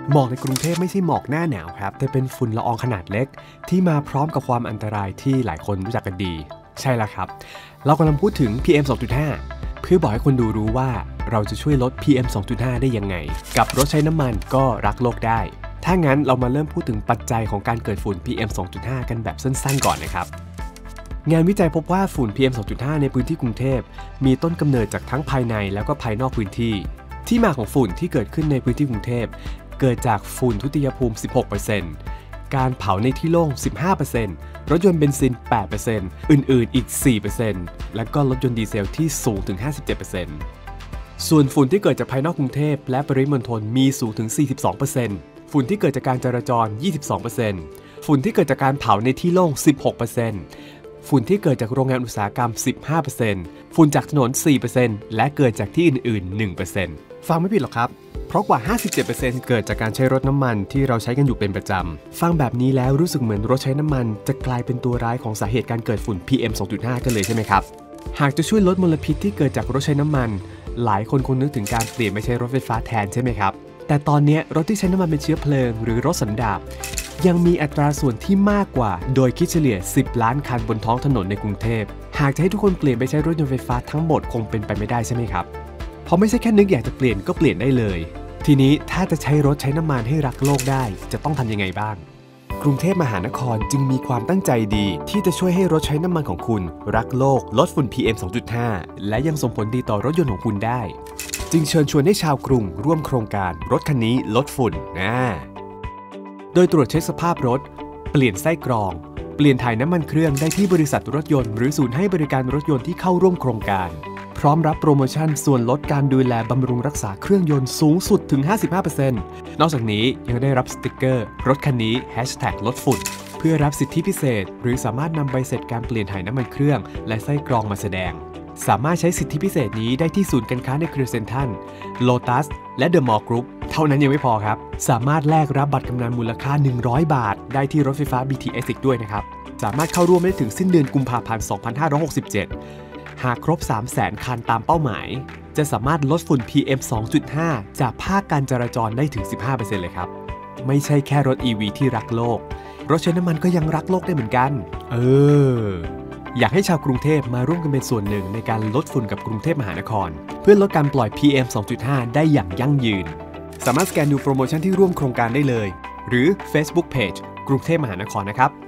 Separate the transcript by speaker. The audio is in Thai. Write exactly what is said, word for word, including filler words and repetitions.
Speaker 1: หมอกในกรุงเทพไม่ใช่หมอกหน้าหนาวครับแต่เป็นฝุ่นละอองขนาดเล็กที่มาพร้อมกับความอันตรายที่หลายคนรู้จักกันดีใช่แล้วครับเรากำลังพูดถึง พี เอ็ม สองจุดห้า เพื่อบอกให้คนดูรู้ว่าเราจะช่วยลด พี เอ็ม สองจุดห้า ได้ยังไงกับรถใช้น้ำมันก็รักโลกได้ถ้างั้นเรามาเริ่มพูดถึงปัจจัยของการเกิดฝุ่น พี เอ็ม สองจุดห้า กันแบบสั้นๆก่อนนะครับงานวิจัยพบว่าฝุ่น พี เอ็ม สองจุดห้า ในพื้นที่กรุงเทพมีต้นกำเนิดจากทั้งภายในแล้วก็ภายนอกพื้นที่ที่มาของฝุ่นที่เกิดขึ้นในพื้นที่กรุงเทพเกิดจากฝุ่นทุติยภูมิ สิบหกเปอร์เซ็นต์ การเผาในที่โล่ง สิบห้าเปอร์เซ็นต์ รถยนต์เบนซิน แปดเปอร์เซ็นต์ อื่นๆอีก สี่เปอร์เซ็นต์ แล้วก็รถยนต์ดีเซลที่สูงถึง ห้าสิบเจ็ดเปอร์เซ็นต์ ส่วนฝุ่นที่เกิดจากภายนอกกรุงเทพและปริมณฑลมีสูงถึง สี่สิบสองเปอร์เซ็นต์ ฝุ่นที่เกิดจากการจราจร ยี่สิบสองเปอร์เซ็นต์ ฝุ่นที่เกิดจากการเผาในที่โล่ง สิบหกเปอร์เซ็นต์ ฝุ่นที่เกิดจากโรงงานอุตสาหกรรม สิบห้าเปอร์เซ็นต์ ฝุ่นจากถนน สี่เปอร์เซ็นต์ และเกิดจากที่อื่นๆ หนึ่งเปอร์เซ็นต์ ฟังไม่ผิดหรอกครับเพราะกว่า ห้าสิบเจ็ดเปอร์เซ็นต์ เกิดจากการใช้รถน้ำมันที่เราใช้กันอยู่เป็นประจำฟังแบบนี้แล้วรู้สึกเหมือนรถใช้น้ำมันจะกลายเป็นตัวร้ายของสาเหตุการเกิดฝุ่น พี เอ็ม สองจุดห้า กันเลยใช่ไหมครับหากจะช่วยลดมลพิษที่เกิดจากรถใช้น้ำมันหลายคนคงนึกถึงการเปลี่ยนไปใช้รถไฟฟ้าแทนใช่ไหมครับแต่ตอนนี้รถที่ใช้น้ำมันเป็นเชื้อเพลิงหรือรถสันดาปยังมีอัตราส่วนที่มากกว่าโดยคิดเฉลี่ยสิบล้านคันบนท้องถนนในกรุงเทพหากจะให้ทุกคนเปลี่ยนไปใช้รถยนต์ไฟฟ้าทั้งหมดคงเป็นไปไม่ได้ใช่ไหมครับเพราะไม่ใช่แค่นึกอยากจะเปลี่ยนก็เปลี่ยนได้เลยทีนี้ถ้าจะใช้รถใช้น้ำมันให้รักโลกได้จะต้องทำยังไงบ้างกรุงเทพมหานครจึงมีความตั้งใจดีที่จะช่วยให้รถใช้น้ำมันของคุณรักโลกลดฝุ่น พี เอ็ม สองจุดห้า และยังส่งผลดีต่อรถยนต์ของคุณได้จึงเชิญชวนให้ชาวกรุงร่วมโครงการรถคันนี้ลดฝุ่นนะโดยตรวจเช็คสภาพรถเปลี่ยนไส้กรองเปลี่ยนถ่ายน้ำมันเครื่องได้ที่บริษัทรถยนต์หรือศูนย์ให้บริการรถยนต์ที่เข้าร่วมโครงการพร้อมรับโปรโมชั่นส่วนลดการดูแลบำรุงรักษาเครื่องยนต์สูงสุดถึง ห้าสิบห้าเปอร์เซ็นต์ นอกจากนี้ยังได้รับสติกเกอร์รถคันนี้ แฮชแท็ก ลดฝุ่นเพื่อรับสิทธิพิเศษหรือสามารถนำใบเสร็จการเปลี่ยนถ่ายน้ำมันเครื่องและไส้กรองมาแสดงสามารถใช้สิทธิพิเศษนี้ได้ที่ศูนย์การค้าในเครือเซ็นทรัล โลตัส และเดอะมอลล์กรุ๊ปเท่านั้นยังไม่พอครับสามารถแลกรับบัตรกำนันมูลค่าหนึ่งร้อยบาทได้ที่รถไฟฟ้า บี ที เอส อีกด้วยนะครับสามารถเข้าร่วมได้ถึงสิ้นเดือนกุมภาพันธ์ สองพันห้าร้อยหกสิบเจ็ดหากครบ สามแสน คันตามเป้าหมายจะสามารถลดฝุ่น พี เอ็ม สองจุดห้า จากภาคการจราจรได้ถึง สิบห้าเปอร์เซ็นต์ เลยครับไม่ใช่แค่รถ อี วี ที่รักโลกรถใช้น้ำมันก็ยังรักโลกได้เหมือนกันเอออยากให้ชาวกรุงเทพมาร่วมกันเป็นส่วนหนึ่งในการลดฝุ่นกับกรุงเทพมหานครเพื่อลดการปล่อย พี เอ็ม สองจุดห้า ได้อย่างยั่งยืนสามารถสแกนดูโปรโมชั่นที่ร่วมโครงการได้เลยหรือ Facebook Page กรุงเทพมหานครนะครับ